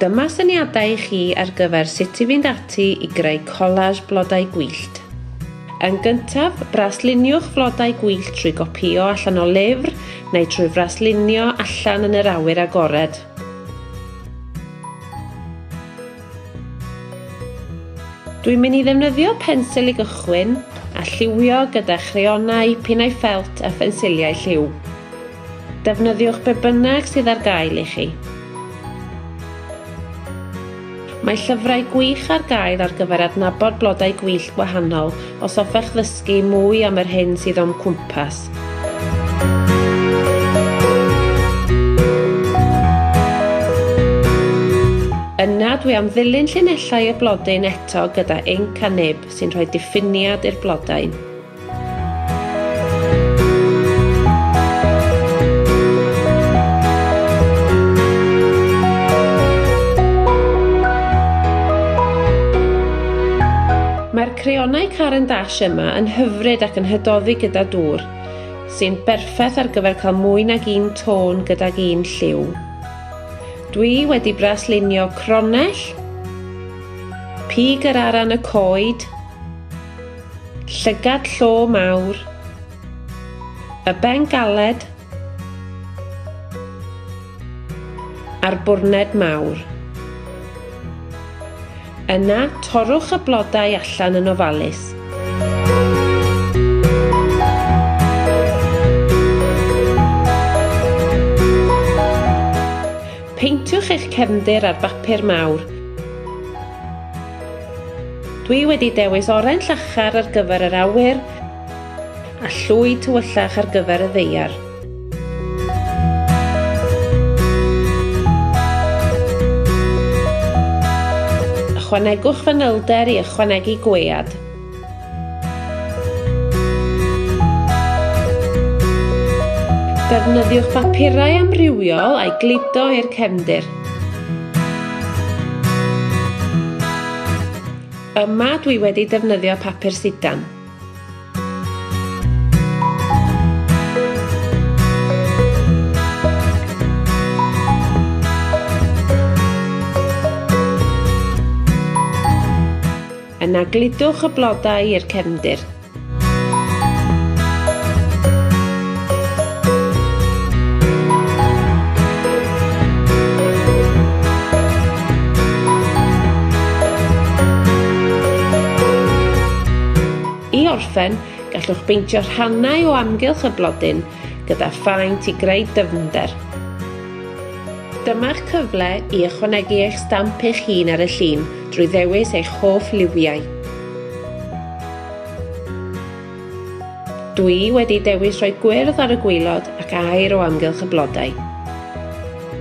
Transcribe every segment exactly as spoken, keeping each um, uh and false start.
Dyma syniadau i chi ar gyfer sut i fynd ati i greu collage blodau gwyllt. Yn gyntaf, brasluniwch flodau gwyllt trwy gopïo allan o lyfr neu trwy fraslunio allan yn yr awyr agored. Dwi'n mynd i ddefnyddio pensil i gychwyn a lliwio gyda chrayonau, pinnau ffelt a phensiliau lliw. Defnyddiwch be bynnag sydd ar gael i chi. Mae llyfrau gwych ar gael ar gyfer adnabod blodau gwyllt gwahanol os hoffech ddysgu mwy am yr hyn sydd o'm cwmpas. Yna dwi am ddilyn llinellau y blodyn eto gyda inc a nib sy'n rhoi diffiniad i'r blodau. Mae'r crayonau Caran d'Ache yma yn hyfryd ac yn hydoddi gyda dŵr, sy'n berffaith ar gyfer cael mwy nag un tôn gydag un lliw. Dwi wedi braslunio cronell, pig yr aran y coed, llygad llo mawr, y ben galed, a'r bwrned mawr. Yna, torrwch y blodau allan yn ofalus. Peintiwch eich cefndir ar bapur mawr. Dwi wedi dewis oren llachar ar gyfer yr awyr a llwyd tywyllach ar gyfer y ddaear. Ychwanegwch fanylder i ychwanegu gwead. Defnyddiwch bapurau amrywiol a'i gludo i'r cefndir. Yma dwi wedi defnyddio papur sidan. Yna gludwch y blodau i'r cefndir. I orffen, gallwch beintio rhannau o amgylch y blodyn gyda phaint i greu dyfnder. Dyma'ch cyfle i ychwanegu eich stamp eich hun ar y llun drwy ddewis eich hoff liwiau. Dwi wedi dewis rhoi gwyrdd ar y gwaelod ac aur o amgylch y blodau.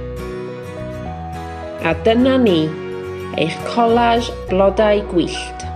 A dyna ni, eich collage blodau gwyllt.